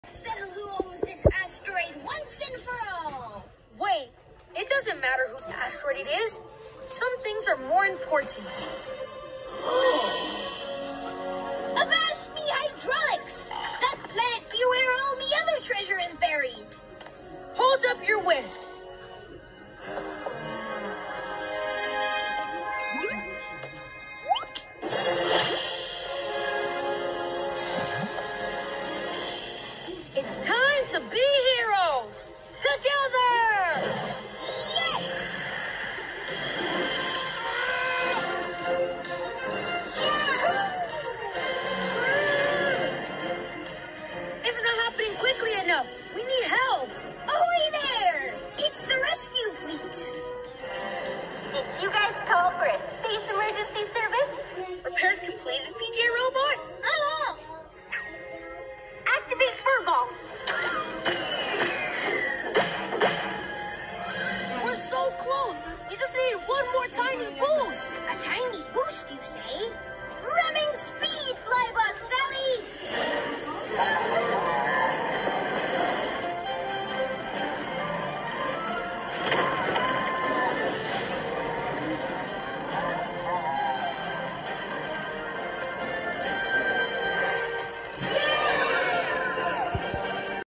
Settle who owns this asteroid once and for all. Wait, it doesn't matter whose asteroid it is. Some things are more important. Avast me hydraulics! That planet be where all the other treasure is buried. Hold up your whisk. It's time to be